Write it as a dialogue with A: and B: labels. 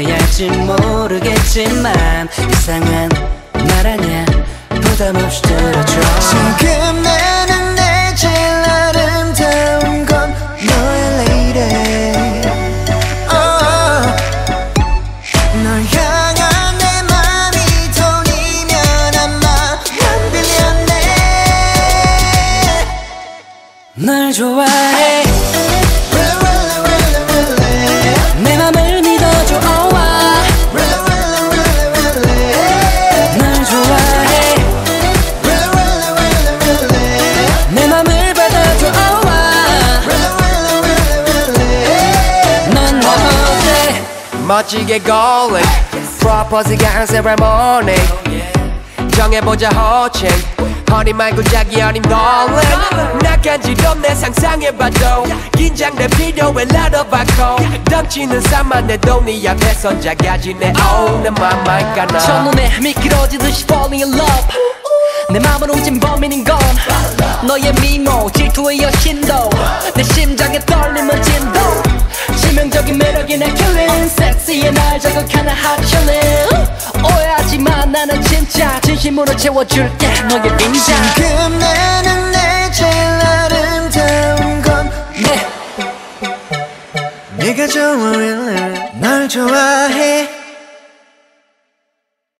A: 해야 할지 모르겠지만 이상한 말 아냐 부담 없이 들어줘.
B: 지금 나는 내 제일 아름다운 건 너의 lady. 널 향한 내 맘이 돈이면 아마 난 빌렸네.
A: 널 좋아해 내 맘을 믿어줘 oh 널 좋아해 내 맘을 받아줘 oh 넌 나 어때
C: 멋지게 golden 프로포즈가 한 세레모니 정해보자 호칭 허니 말고 자기 어린 놀래 나 간지럽네 상상해봐도 긴장돼 필요해 라더바코 덤치는 산만 내도 네 앞에선 작아지네 oh 내 맘만 까나
A: 첫눈에 미끄러지듯이 falling in love 내 맘을 훔친 범인인 건 너의 미모 질투의 여신도 내 심장에 떨림은 진도 치명적인 매력이 내 killing 섹시해 날 자극하는 hot chillin 오해하지마 나는 진짜 진심으로 채워줄게 너의 빈자.
B: 지금 나는 내 제일 아름다운 건 네가 좋아 really 널 좋아해